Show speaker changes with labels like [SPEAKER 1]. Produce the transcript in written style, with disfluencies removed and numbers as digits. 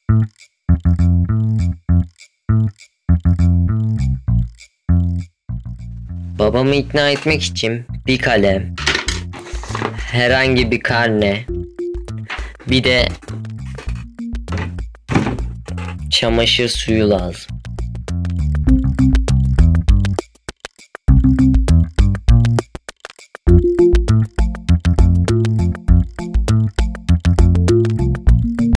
[SPEAKER 1] Babamı ikna etmek için bir kalem, herhangi bir karne, bir de çamaşır suyu lazım.